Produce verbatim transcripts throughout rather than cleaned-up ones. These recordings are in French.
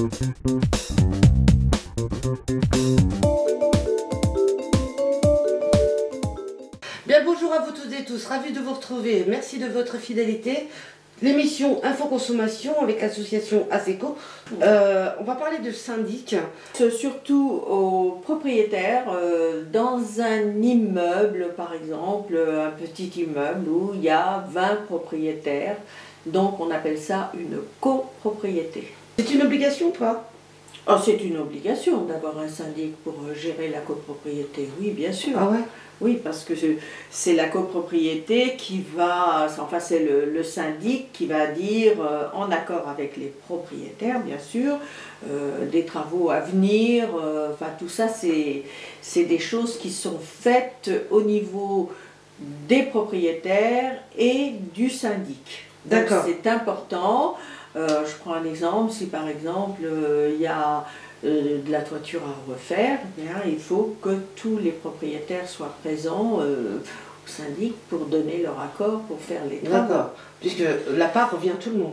Bien, bonjour à vous toutes et tous, ravi de vous retrouver, merci de votre fidélité. L'émission Infoconsommation avec l'association ASECO. Euh, on va parler de syndic. Surtout aux propriétaires euh, dans un immeuble, par exemple, un petit immeuble où il y a vingt propriétaires. Donc on appelle ça une copropriété. C'est une obligation ou pas? Oh, c'est une obligation d'avoir un syndic pour gérer la copropriété, oui, bien sûr. Ah ouais? Oui, parce que c'est la copropriété qui va, enfin c'est le, le syndic qui va dire, euh, en accord avec les propriétaires bien sûr, euh, des travaux à venir, euh, enfin tout ça c'est des choses qui sont faites au niveau des propriétaires et du syndic. D'accord. C'est important. Euh, je prends un exemple, si par exemple euh, il y a euh, de la toiture à refaire, eh bien, il faut que tous les propriétaires soient présents euh, au syndic pour donner leur accord pour faire les travaux. D'accord, puisque la part revient à tout le monde.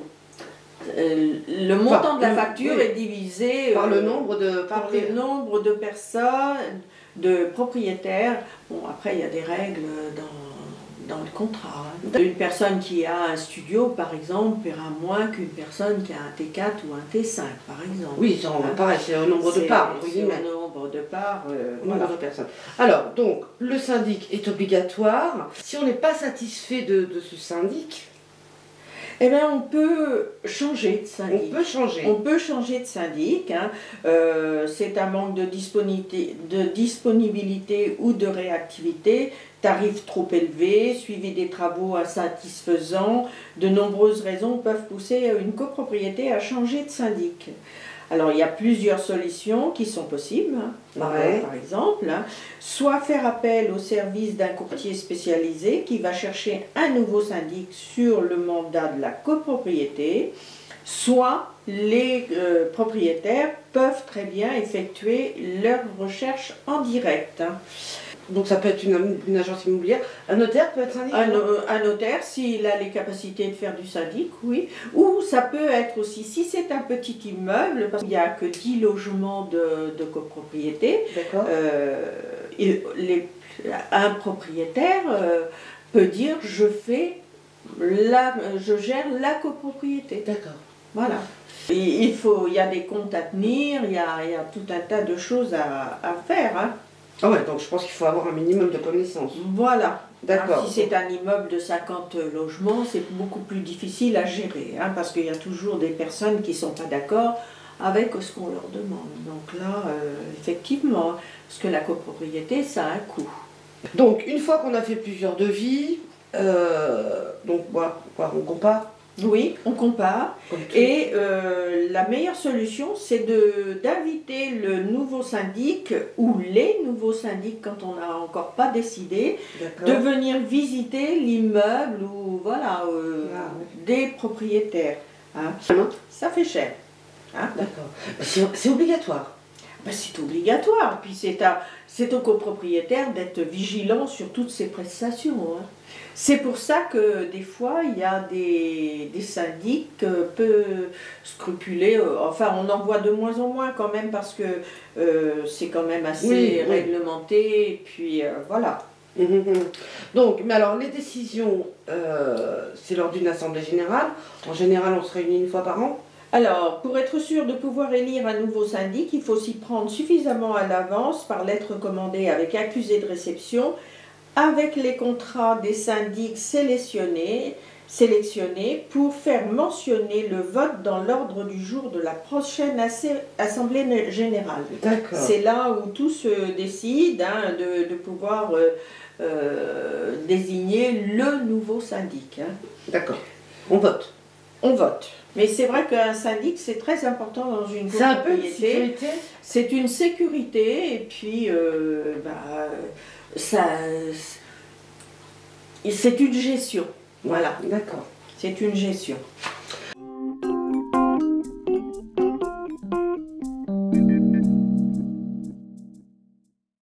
Euh, le montant enfin, de la facture oui. est divisé par, euh, le, nombre de par le nombre de personnes, de propriétaires. Bon, après il y a des règles dans... dans le contrat. Hein. Une personne qui a un studio, par exemple, paiera moins qu'une personne qui a un T quatre ou un T cinq, par exemple. Oui, c'est hein. pareil, c'est au nombre de parts. C'est au nombre de parts, euh, nombre voilà. de personnes. Alors, donc, le syndic est obligatoire. Si on n'est pas satisfait de, de ce syndic, eh bien, on peut changer de syndic. On peut changer. On peut changer de syndic. Hein. Euh, c'est un manque de disponibilité, de disponibilité ou de réactivité, tarif trop élevé, suivi des travaux insatisfaisants. De nombreuses raisons peuvent pousser une copropriété à changer de syndic. Alors, il y a plusieurs solutions qui sont possibles, hein, ouais. par exemple. Hein. Soit faire appel au service d'un courtier spécialisé qui va chercher un nouveau syndic sur le mandat de la copropriété, soit les euh, propriétaires peuvent très bien effectuer leurs recherches en direct. Hein. Donc ça peut être une, une agence immobilière, un notaire peut être syndic? Un, un notaire, s'il a les capacités de faire du syndic, oui. Ou ça peut être aussi, si c'est un petit immeuble, parce qu'il n'y a que dix logements de, de copropriété, euh, les, un propriétaire euh, peut dire je fais la, je gère la copropriété. D'accord. Voilà. Et il, faut, il y a des comptes à tenir, il y a, il y a tout un tas de choses à, à faire. Hein. Ah ouais, donc je pense qu'il faut avoir un minimum de connaissances. Voilà. D'accord. Si c'est un immeuble de cinquante logements, c'est beaucoup plus difficile à gérer, hein, parce qu'il y a toujours des personnes qui ne sont pas d'accord avec ce qu'on leur demande. Donc là, euh, effectivement, parce que la copropriété, ça a un coût. Donc, une fois qu'on a fait plusieurs devis, euh, donc quoi, quoi, on compare? Oui, on compare. Et euh, la meilleure solution, c'est d'inviter le nouveau syndic ou les nouveaux syndics, quand on n'a encore pas décidé, de venir visiter l'immeuble ou voilà, euh, ah, oui. des propriétaires. Hein. Ça fait cher. Hein. D'accord. C'est obligatoire. Ben, c'est obligatoire. Puis c'est au copropriétaire d'être vigilant sur toutes ses prestations. Hein. C'est pour ça que des fois, il y a des, des syndics peu scrupuleux. Enfin, on en voit de moins en moins quand même parce que euh, c'est quand même assez oui, réglementé. Oui. Et puis euh, voilà. Mmh. Donc, mais alors les décisions, euh, c'est lors d'une assemblée générale. En général, on se réunit une fois par an. Alors, pour être sûr de pouvoir élire un nouveau syndic, il faut s'y prendre suffisamment à l'avance par lettre commandée avec accusé de réception, avec les contrats des syndics sélectionnés, sélectionnés pour faire mentionner le vote dans l'ordre du jour de la prochaine assemblée générale. C'est là où tout se décide, hein, de, de pouvoir euh, euh, désigner le nouveau syndic. Hein. D'accord. On vote. On vote. Mais c'est vrai qu'un syndic, c'est très important dans une copropriété. C'est un peu de sécurité. C'est une sécurité, et puis euh, bah, ça, c'est une gestion. Voilà. D'accord. C'est une gestion.